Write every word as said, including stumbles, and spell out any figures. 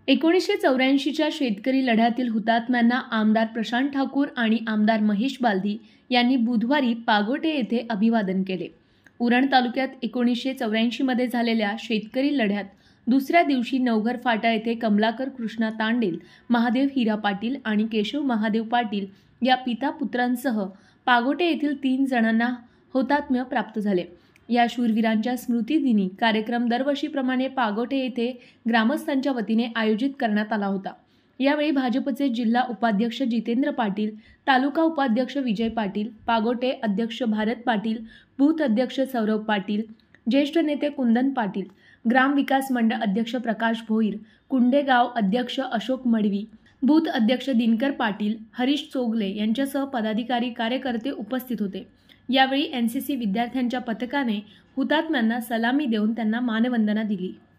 एकोणीसशे चौऱ्याऐंशीच्या शेतकरी लढ्यातील हुतात्म्यांना आमदार प्रशांत ठाकूर आणि आमदार महेश बालदी यांनी बुधवारी पागोटे येथे अभिवादन केले। उरण तालुक्यात एकोणीसशे चौऱ्याऐंशीमध्ये झालेल्या शेतकरी लढ्यात दुसऱ्या दिवशी नवघर फाटा येथे कमलाकर कृष्णा तांडेल, महादेव हिरा पाटील आणि केशव महादेव पाटील या पिता पुत्रांसह पागोटे येथील तीन जणांना हुतात्म्य प्राप्त झाले। या शूरवीरांच्या स्मृतिदिनी कार्यक्रम दरवर्षीप्रमाणे पागोटे येथे ग्रामस्थांच्या वतीने आयोजित करण्यात आला होता। यावेळी भाजपचे जिल्हा उपाध्यक्ष जितेंद्र पाटील, तालुका उपाध्यक्ष विजय पाटील, पागोटे अध्यक्ष भारत पाटील, बूथ अध्यक्ष सौरभ पाटील, ज्येष्ठ नेते कुंदन पाटील, ग्राम विकास मंडळ अध्यक्ष प्रकाश भोईर, कुंडेगाव अध्यक्ष अशोक मडवी, बूथ अध्यक्ष दिनकर पाटील, हरीश चोगले यांच्यासह पदाधिकारी कार्यकर्ते उपस्थित होते। यावेळी एन सी सी विद्यार्थ्यांच्या पथकाने हुतात्म्यांना सलामी देऊन त्यांना मानवंदना दिली।